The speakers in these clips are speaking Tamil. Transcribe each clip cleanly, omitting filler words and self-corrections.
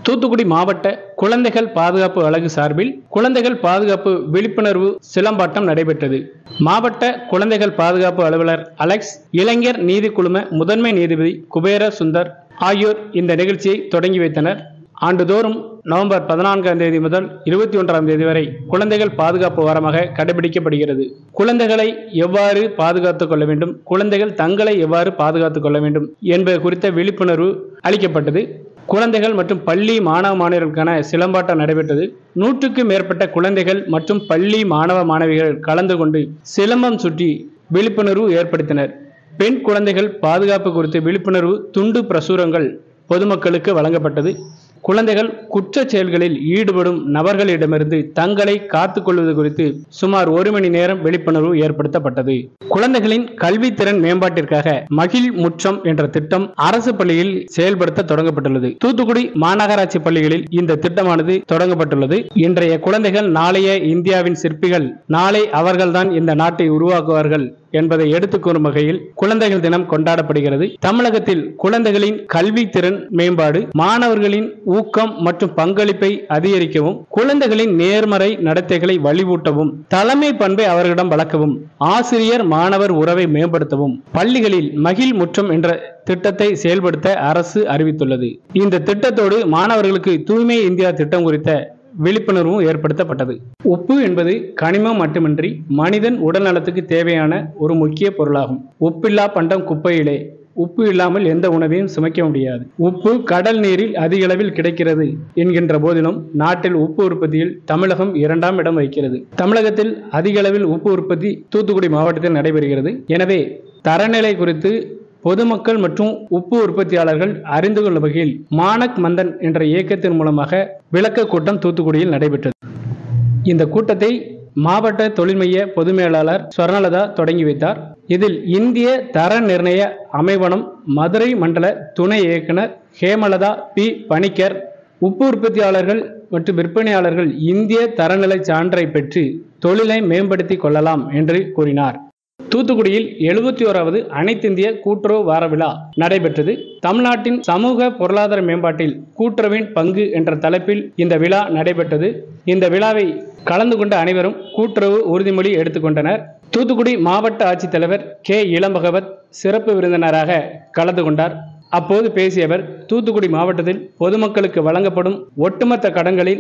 தூத்துக்குடி மாவட்ட குழந்தைகள் பாதுகாப்பு அலகு சார்பில் குழந்தைகள் பாதுகாப்பு விழிப்புணர்வு சிலம்பாட்டம் நடைபெற்றது. மாவட்ட குழந்தைகள் பாதுகாப்பு அலுவலர் அலெக்ஸ், இளைஞர் நீதி குழும முதன்மை நீதிபதி குபேர சுந்தர் ஆகியோர் இந்த நிகழ்ச்சியை தொடங்கி வைத்தனர். ஆண்டுதோறும் நவம்பர் 14ஆம் தேதி முதல் 21ஆம் தேதி வரை குழந்தைகள் பாதுகாப்பு வாரமாக கடைபிடிக்கப்படுகிறது. குழந்தைகளை எவ்வாறு பாதுகாத்துக் கொள்ள வேண்டும், குழந்தைகள் தங்களை எவ்வாறு பாதுகாத்துக் கொள்ள வேண்டும் என்பது குறித்த விழிப்புணர்வு அளிக்கப்பட்டது. குழந்தைகள் மற்றும் பள்ளி மாணவ மாணவியர்களுக்கான சிலம்பாட்டம் நடைபெற்றது. 100க்கும் மேற்பட்ட குழந்தைகள் மற்றும் பள்ளி மாணவ மாணவிகள் கலந்து கொண்டு சிலம்பம் சுற்றி விழிப்புணர்வு ஏற்படுத்தினர். பெண் குழந்தைகள் பாதுகாப்பு குறித்த விழிப்புணர்வு துண்டு பிரசுரங்கள் பொதுமக்களுக்கு வழங்கப்பட்டது. குழந்தைகள் குற்ற செயல்களில் ஈடுபடும் நபர்களிடமிருந்து தங்களை காத்துக் கொள்வது குறித்து சுமார் 1 மணி நேரம் விழிப்புணர்வு ஏற்படுத்தப்பட்டது. குழந்தைகளின் கல்வித்திறன் மேம்பாட்டிற்காக மகிழ் முற்றம் என்ற திட்டம் அரசு பள்ளியில் செயல்படுத்த தொடங்கப்பட்டுள்ளது. தூத்துக்குடி மாநகராட்சி பள்ளிகளில் இந்த திட்டமானது தொடங்கப்பட்டுள்ளது. இன்றைய குழந்தைகள் நாளைய இந்தியாவின் சிற்பிகள், நாளை அவர்கள்தான் இந்த நாட்டை உருவாக்குவார்கள் என்பதை எடுத்துக் கூறும் வகையில் குழந்தைகள் தினம் கொண்டாடப்படுகிறது. தமிழகத்தில் குழந்தைகளின் கல்வி திறன் மேம்பாடு, மாணவர்களின் ஊக்கம் மற்றும் பங்களிப்பை அதிகரிக்கவும், குழந்தைகளின் நேர்மறை நடத்தைகளை வலிவூட்டவும், தலைமை பண்பை அவர்களிடம் வளர்க்கவும், ஆசிரியர் மாணவர் உறவை மேம்படுத்தவும் பள்ளிகளில் மகிழ் முற்றம் என்ற திட்டத்தை செயல்படுத்த அரசு அறிவித்துள்ளது. இந்த திட்டத்தோடு மாணவர்களுக்கு தூய்மை இந்தியா திட்டம் குறித்த விழிப்புணர்வும் ஏற்படுத்தப்பட்டது. உப்பு என்பது கனிமம் மட்டுமின்றி மனிதன் உடல் நலத்துக்கு தேவையான ஒரு முக்கிய பொருளாகும். உப்பில்லா பண்டம் குப்பையிலே. உப்பு இல்லாமல் எந்த உணவையும் சுமைக்க முடியாது. உப்பு கடல் நீரில் அதிக அளவில் கிடைக்கிறது என்கின்ற போதிலும் நாட்டில் உப்பு உற்பத்தியில் தமிழகம் 2ஆம் இடம் வகிக்கிறது. தமிழகத்தில் அதிக அளவில் உப்பு உற்பத்தி தூத்துக்குடி மாவட்டத்தில் நடைபெறுகிறது. எனவே தரநிலை குறித்து பொதுமக்கள் மற்றும் உப்பு உற்பத்தியாளர்கள் அறிந்து கொள்ளும் வகையில் மானக் மந்தன் என்ற இயக்கத்தின் மூலமாக விளக்க கூட்டம் தூத்துக்குடியில் நடைபெற்றது. இந்த கூட்டத்தை மாவட்ட தொழில் மைய பொது மேலாளர் ஸ்வர்ணலதா தொடங்கி வைத்தார். இதில் இந்திய தர நிர்ணய அமைவனம் மதுரை மண்டல துணை இயக்குனர் ஹேமலதா பி. பணிக்கர், உப்பு உற்பத்தியாளர்கள் மற்றும் விற்பனையாளர்கள் இந்திய தரநிலை சான்றை பெற்று தொழிலை மேம்படுத்திக் கொள்ளலாம் என்று கூறினார். தூத்துக்குடியில் 71வது அனைத்திந்திய கூட்டுறவு வார விழா நடைபெற்றது. தமிழ்நாட்டின் சமூக பொருளாதார மேம்பாட்டில் கூட்டுறவின் பங்கு என்ற தலைப்பில் இந்த விழா நடைபெற்றது. இந்த விழாவை கலந்து கொண்ட அனைவரும் கூட்டுறவு உறுதிமொழி எடுத்துக்கொண்டனர். தூத்துக்குடி மாவட்ட ஆட்சித்தலைவர் கே. இளம்பகவத் சிறப்பு விருந்தினராக கலந்து கொண்டார். அப்போது பேசிய அவர், தூத்துக்குடி மாவட்டத்தில் பொதுமக்களுக்கு வழங்கப்படும் ஒட்டுமொத்த கடன்களில்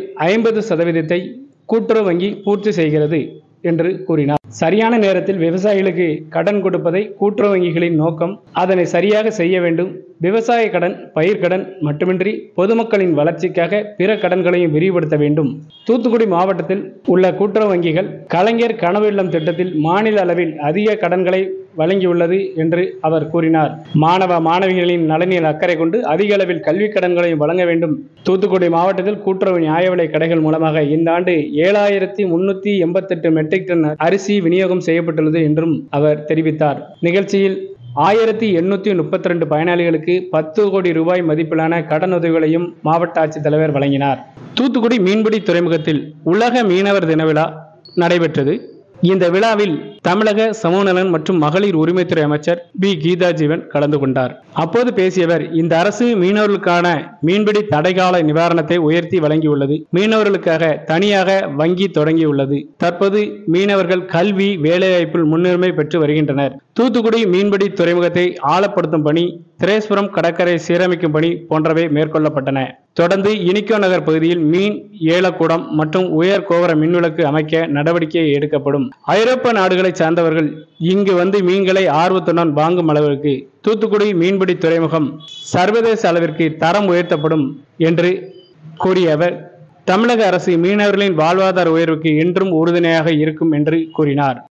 50% கூட்டுறவு வங்கி பூர்த்தி செய்கிறது என்று கூறினார். சரியான நேரத்தில் விவசாயிகளுக்கு கடன் கொடுப்பதை கூட்டுறவு வங்கிகளின் நோக்கம். அதனை சரியாக செய்ய வேண்டும். விவசாய கடன், பயிர்க்கடன் மட்டுமின்றி பொதுமக்களின் வளர்ச்சிக்காக பிற கடன்களையும் விரிவுபடுத்த வேண்டும். தூத்துக்குடி மாவட்டத்தில் உள்ள கூட்டுறவு வங்கிகள் கலைஞர் கனவு இல்லம் திட்டத்தில் மாநில அளவில் அதிக கடன்களை வழங்கியுள்ளது என்று அவர் கூறினார். மாணவ மாணவிகளின் நலனில் அக்கறை கொண்டு அதிக அளவில் கல்வி கடன்களையும் வழங்க வேண்டும். தூத்துக்குடி மாவட்டத்தில் கூட்டுறவு நியாய விலை கடைகள் மூலமாக இந்த ஆண்டு 7388 மெட்ரிக் டன் அரிசி விநியோகம் செய்யப்பட்டுள்ளது என்றும் அவர் தெரிவித்தார். நிகழ்ச்சியில் 1832 பயனாளிகளுக்கு 10 கோடி ரூபாய் மதிப்பிலான கடன் உதவிகளையும் மாவட்ட ஆட்சித்தலைவர் வழங்கினார். தூத்துக்குடி மீன்பிடி துறைமுகத்தில் உலக மீனவர் தின விழா நடைபெற்றது. இந்த விழாவில் தமிழக சமூக நலன் மற்றும் மகளிர் உரிமைத்துறை அமைச்சர் பி. கீதா ஜீவன் கலந்து கொண்டார். அப்போது பேசியவர், இந்த அரசு மீனவர்களுக்கான மீன்பிடி தடைகால நிவாரணத்தை உயர்த்தி வழங்கியுள்ளது. மீனவர்களுக்காக தனியாக வங்கி தொடங்கியுள்ளது. தற்போது மீனவர்கள் கல்வி, வேலைவாய்ப்பில் முன்னுரிமை பெற்று வருகின்றனர். தூத்துக்குடி மீன்பிடி துறைமுகத்தை ஆழப்படுத்தும் பணி, திரேஸ்புரம் கடற்கரை சீரமைக்கும் பணி போன்றவை மேற்கொள்ளப்பட்டன. தொடர்ந்து இனிக்கோ நகர் பகுதியில் மீன் ஏலக்கூடம் மற்றும் உயர் கோபுர மின்விளக்கு அமைக்க நடவடிக்கை எடுக்கப்படும். ஐரோப்பிய நாடுகளை சார்ந்தவர்கள் இங்கு வந்து மீன்களை ஆர்வத்துடன் வாங்கும் அளவிற்கு தூத்துக்குடி மீன்பிடி துறைமுகம் சர்வதேச அளவிற்கு தரம் உயர்த்தப்படும் என்று கூறிய அவர், தமிழக அரசு மீனவர்களின் வாழ்வாதார உயர்வுக்கு என்றும் உறுதுணையாக இருக்கும் என்று கூறினார்.